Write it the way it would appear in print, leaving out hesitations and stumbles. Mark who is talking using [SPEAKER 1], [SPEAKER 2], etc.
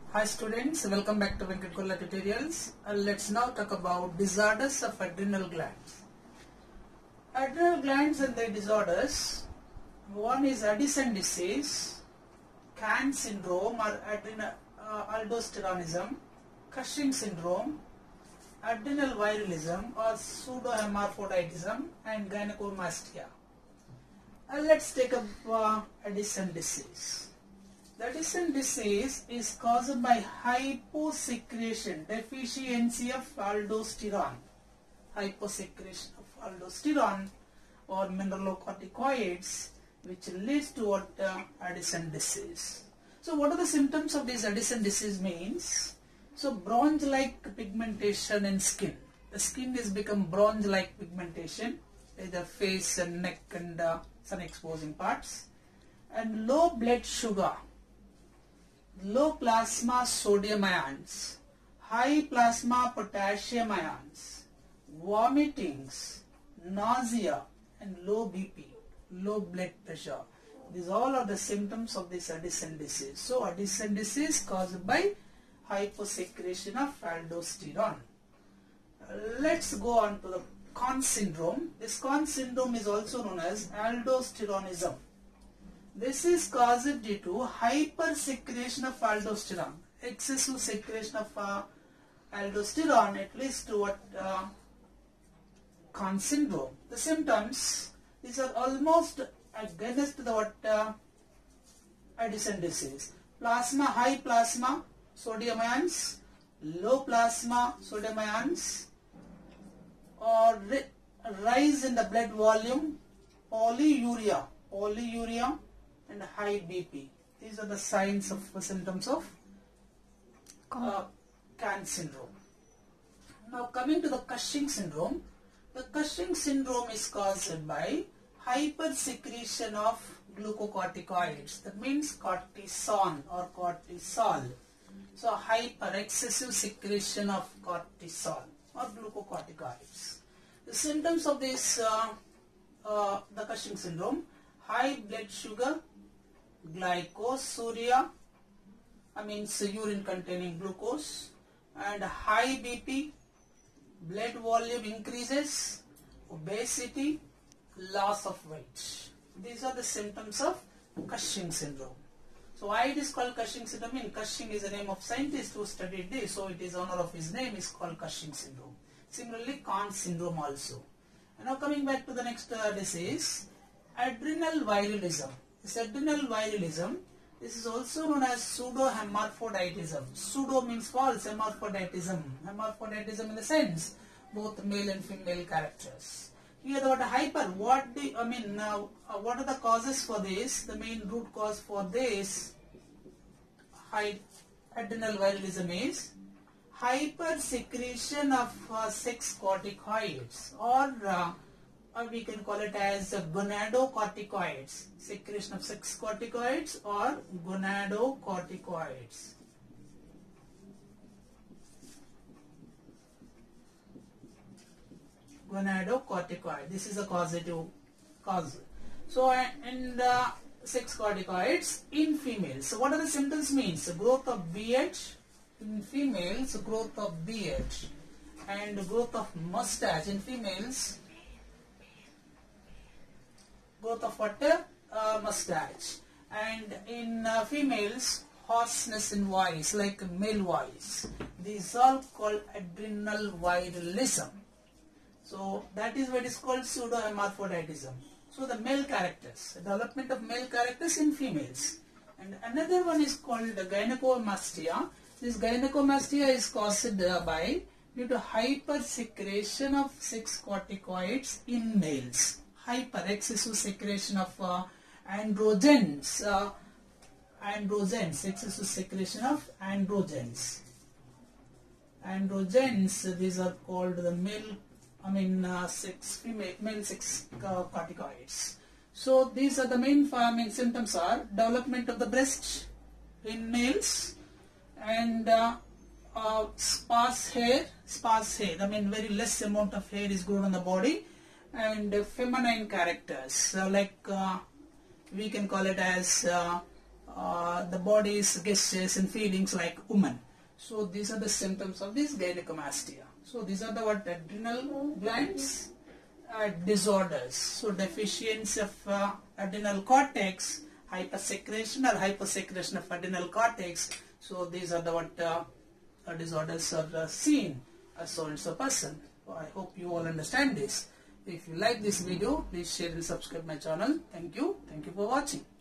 [SPEAKER 1] Hi students, welcome back to Venkat Kolla Tutorials. Let's now talk about disorders of adrenal glands. Adrenal glands and their disorders. One is Addison disease, CAN syndrome or aldosteronism, Cushing syndrome, adrenal virilism or pseudohermaphroditism, and gynecomastia. Let's take up Addison disease. The Addison disease is caused by hyposecretion, deficiency of aldosterone. Hyposecretion of aldosterone or mineralocorticoids, which leads to Addison disease. So what are the symptoms of this Addison disease means? So bronze-like pigmentation in skin. The skin is become bronze-like pigmentation, either face and neck and sun exposing parts. And low blood sugar, low plasma sodium ions, high plasma potassium ions, vomitings, nausea, and low BP, low blood pressure. These all are the symptoms of this Addison disease. So Addison disease caused by hyposecretion of aldosterone. Let's go on to the CON syndrome. This CON syndrome is also known as aldosteronism. This is caused due to hypersecretion of aldosterone. Excessive secretion of aldosterone, it leads to what CON syndrome. The symptoms, these are almost against the Addison disease. Plasma, high plasma sodium ions, low plasma sodium ions, or rise in the blood volume, polyuria, and high BP. These are the signs of symptoms of CAN syndrome. Now coming to the Cushing syndrome. The Cushing syndrome is caused by hypersecretion of glucocorticoids. That means cortisone or cortisol. So excessive secretion of cortisol or glucocorticoids. The symptoms of this the Cushing syndrome: high blood sugar, glycosuria, urine containing glucose, and high BP, blood volume increases, obesity, loss of weight. These are the symptoms of Cushing syndrome. So why it is called Cushing syndrome? Cushing is the name of scientist who studied this, so it is honor of his name is called Cushing syndrome. Similarly, CON syndrome also. And now coming back to the next disease, adrenal virilism. This adrenal virilism, this is also known as pseudohermaphroditism. Pseudo means false, hermaphroditism. Hermaphroditism in the sense both male and female characters. Here the word hyper, what are the causes for this? The main root cause for this adrenal virilism is hypersecretion of sex corticoids, or we can call it as gonadocorticoids. Secretion of sex corticoids or gonadocorticoids. Gonadocorticoid. This is a causative cause. So, and sex corticoids in females. So, what are the symptoms means? Growth of BH in females, growth of BH, and growth of mustache in females. Growth of what? Mustache. And in females, hoarseness in voice, like male voice. These are called adrenal virilism. So that is what is called pseudohermaphroditism. So the male characters, the development of male characters in females. And another one is called gynecomastia. This gynecomastia is caused by due to hypersecretion of sex corticoids in males. Excessive secretion of androgens, excessive secretion of androgens. Androgens, these are called the male sex corticoids. So these are the main symptoms are development of the breast in males, and sparse hair, very less amount of hair is grown on the body, and feminine characters, like we can call it as the body's gestures and feelings like woman. So these are the symptoms of this gynecomastia. So these are the what adrenal glands disorders. So deficiency of adrenal cortex, hypersecretion or hyposecretion of adrenal cortex. So these are the what disorders are seen as so and so person. So I hope you all understand this. If you like this video, please share and subscribe my channel. Thank you. Thank you for watching.